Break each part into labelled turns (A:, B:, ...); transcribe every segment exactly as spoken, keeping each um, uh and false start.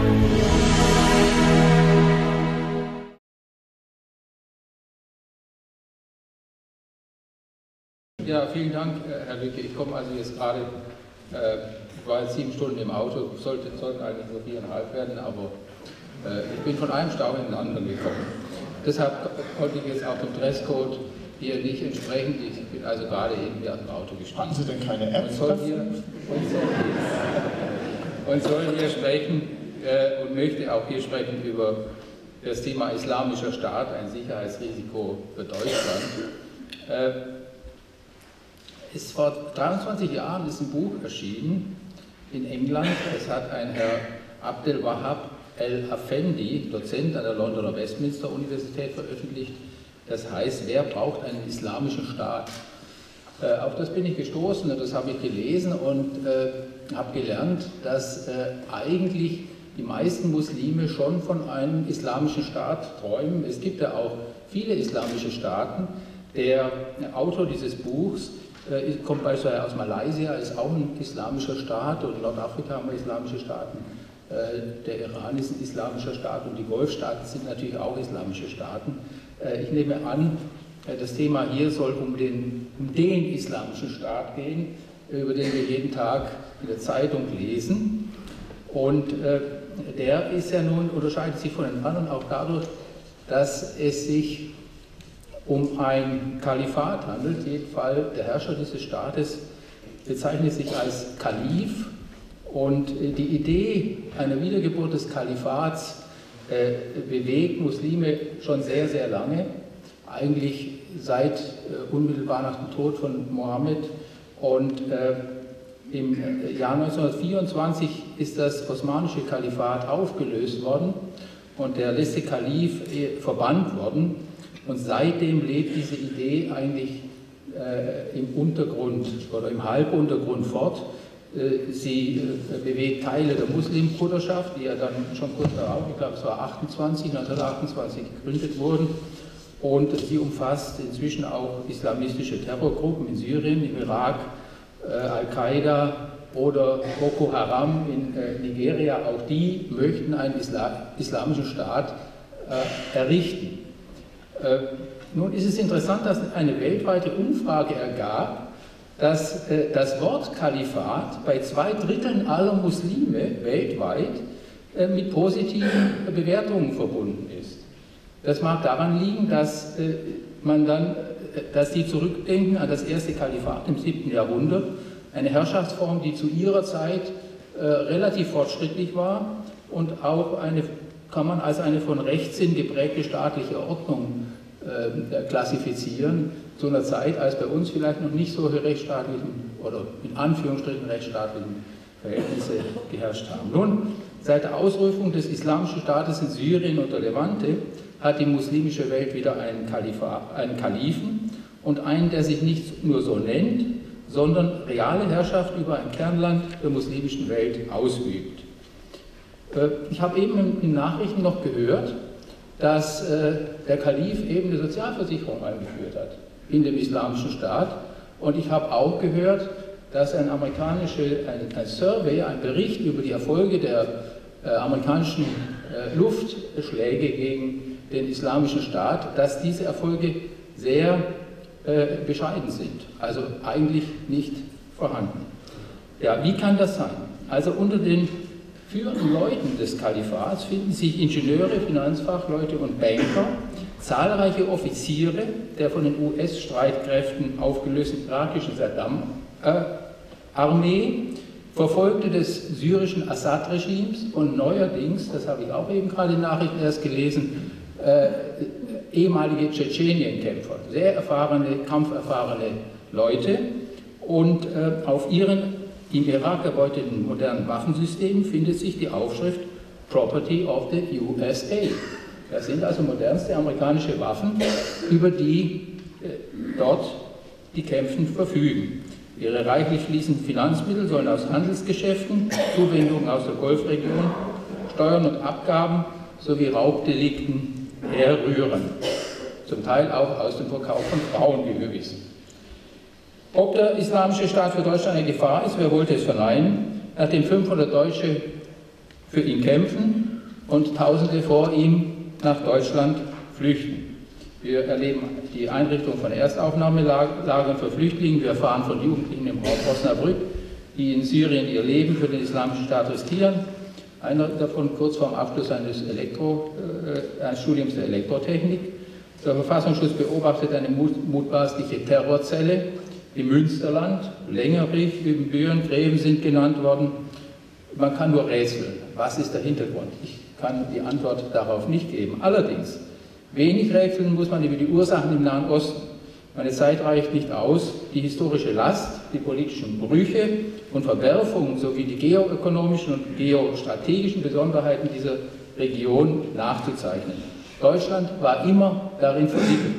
A: Ja, vielen Dank, Herr Lücke. Ich komme also jetzt gerade, äh, ich war jetzt sieben Stunden im Auto, sollte, sollten eigentlich nur viereinhalb werden, aber äh, ich bin von einem Stau in den anderen gekommen. Deshalb konnte ich jetzt auch dem Dresscode hier nicht entsprechen. Ich bin also gerade eben hier aus dem Auto gestiegen.
B: Hatten Sie denn keine App?
A: Und soll hier, und soll hier, und soll hier sprechen äh, und möchte auch hier sprechen über das Thema Islamischer Staat, ein Sicherheitsrisiko für Deutschland. Äh, Ist vor dreiundzwanzig Jahren ist ein Buch erschienen in England. Es hat ein Herr Abdel Wahab El-Afendi, Dozent an der Londoner Westminster Universität, veröffentlicht. Das heißt, wer braucht einen islamischen Staat? Äh, auf das bin ich gestoßen und das habe ich gelesen und äh, habe gelernt, dass äh, eigentlich die meisten Muslime schon von einem islamischen Staat träumen. Es gibt ja auch viele islamische Staaten. Der Autor dieses Buchs kommt beispielsweise aus Malaysia, ist auch ein islamischer Staat, und Nordafrika haben wir islamische Staaten. Der Iran ist ein islamischer Staat und die Golfstaaten sind natürlich auch islamische Staaten. Ich nehme an, das Thema hier soll um den, um den islamischen Staat gehen, über den wir jeden Tag in der Zeitung lesen. Und der ist ja nun, unterscheidet sich von den anderen auch dadurch, dass es sich um ein Kalifat handelt. In jedem Fall der Herrscher dieses Staates bezeichnet sich als Kalif, und die Idee einer Wiedergeburt des Kalifats äh, bewegt Muslime schon sehr, sehr lange, eigentlich seit äh, unmittelbar nach dem Tod von Mohammed, und äh, im Jahr neunzehnhundertvierundzwanzig ist das osmanische Kalifat aufgelöst worden und der letzte Kalif äh, verbannt worden. Und seitdem lebt diese Idee eigentlich äh, im Untergrund oder im Halbuntergrund fort. Äh, sie äh, bewegt Teile der Muslimbruderschaft, die ja dann schon kurz darauf, ich glaube es war achtundzwanzig, neunzehnhundertachtundzwanzig gegründet wurden. Und sie umfasst inzwischen auch islamistische Terrorgruppen in Syrien, im Irak, äh, Al-Qaida oder Boko Haram in äh, Nigeria. Auch die möchten einen Isla islamischen Staat äh, errichten. Äh, nun ist es interessant, dass eine weltweite Umfrage ergab, dass äh, das Wort Kalifat bei zwei Dritteln aller Muslime weltweit äh, mit positiven Bewertungen verbunden ist. Das mag daran liegen, dass äh, man dann, äh, dass die zurückdenken an das erste Kalifat im siebten Jahrhundert, eine Herrschaftsform, die zu ihrer Zeit äh, relativ fortschrittlich war und auch eine, kann man als eine von Rechtssinn geprägte staatliche Ordnung äh, klassifizieren, zu einer Zeit, als bei uns vielleicht noch nicht solche rechtsstaatlichen oder in Anführungsstrichen rechtsstaatlichen Verhältnisse geherrscht haben. Nun, seit der Ausrufung des Islamischen Staates in Syrien und der Levante hat die muslimische Welt wieder einen, Kalifa, einen Kalifen und einen, der sich nicht nur so nennt, sondern reale Herrschaft über ein Kernland der muslimischen Welt ausübt. Ich habe eben in den Nachrichten noch gehört, dass der Kalif eben eine Sozialversicherung eingeführt hat in dem islamischen Staat, und ich habe auch gehört, dass ein amerikanischer ein, ein Survey, ein Bericht über die Erfolge der äh, amerikanischen äh, Luftschläge gegen den islamischen Staat, dass diese Erfolge sehr äh, bescheiden sind, also eigentlich nicht vorhanden. Ja, wie kann das sein? Also unter den führenden Leuten des Kalifats finden sich Ingenieure, Finanzfachleute und Banker, zahlreiche Offiziere der von den U S-Streitkräften aufgelösten irakischen Saddam-Armee, äh, Verfolgte des syrischen Assad-Regimes und neuerdings, das habe ich auch eben gerade in Nachrichten erst gelesen, äh, ehemalige Tschetschenien-Kämpfer, sehr erfahrene, kampferfahrene Leute, und äh, auf ihren im Irak erbeuteten modernen Waffensystemen findet sich die Aufschrift Property of the U S A. Das sind also modernste amerikanische Waffen, über die äh, dort die Kämpfen verfügen. Ihre reichlich fließenden Finanzmittel sollen aus Handelsgeschäften, Zuwendungen aus der Golfregion, Steuern und Abgaben sowie Raubdelikten herrühren. Zum Teil auch aus dem Verkauf von Frauen, wie wir wissen. Ob der Islamische Staat für Deutschland eine Gefahr ist, wer wollte es verneinen? Nachdem fünfhundert Deutsche für ihn kämpfen und Tausende vor ihm nach Deutschland flüchten. Wir erleben die Einrichtung von Erstaufnahmelagern für Flüchtlinge. Wir erfahren von Jugendlichen im Raum Osnabrück, die in Syrien ihr Leben für den Islamischen Staat riskieren. Einer davon kurz vor dem Abschluss eines, Elektro, äh, eines Studiums der Elektrotechnik. Der Verfassungsschutz beobachtet eine mutmaßliche Terrorzelle im Münsterland. Längerich, Ibbenbüren, Gräben sind genannt worden. Man kann nur rätseln. Was ist der Hintergrund? Ich kann die Antwort darauf nicht geben. Allerdings, wenig rätseln muss man über die Ursachen im Nahen Osten. Meine Zeit reicht nicht aus, die historische Last, die politischen Brüche und Verwerfungen sowie die geoökonomischen und geostrategischen Besonderheiten dieser Region nachzuzeichnen. Deutschland war immer darin verwickelt.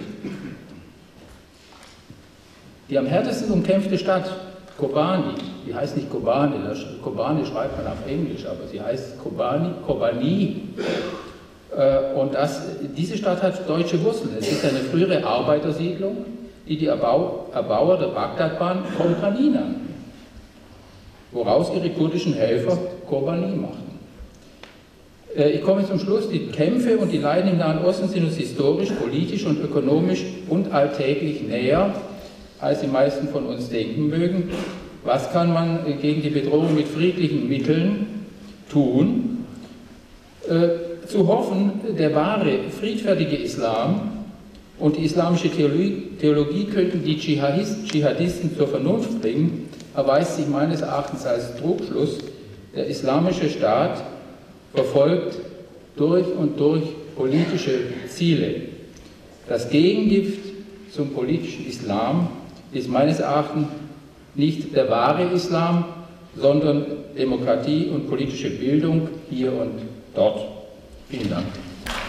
A: Die am härtesten umkämpfte Stadt, Kobani, die heißt nicht Kobane, Kobane schreibt man auf Englisch, aber sie heißt Kobani, Kobani. Und das, diese Stadt hat deutsche Wurzeln. Es ist eine frühere Arbeitersiedlung, die die Erbau, Erbauer der Bagdadbahn Kompanie nannten, woraus ihre kurdischen Helfer Kobani machten. Ich komme zum Schluss. Die Kämpfe und die Leiden im Nahen Osten sind uns historisch, politisch und ökonomisch und alltäglich näher, als die meisten von uns denken mögen. Was kann man gegen die Bedrohung mit friedlichen Mitteln tun? Äh, zu hoffen, der wahre, friedfertige Islam und die islamische Theologie, Theologie könnten die Dschihadisten zur Vernunft bringen, erweist sich meines Erachtens als Trugschluss. Der islamische Staat verfolgt durch und durch politische Ziele. Das Gegengift zum politischen Islam ist meines Erachtens nicht der wahre Islam, sondern Demokratie und politische Bildung hier und dort. Vielen Dank.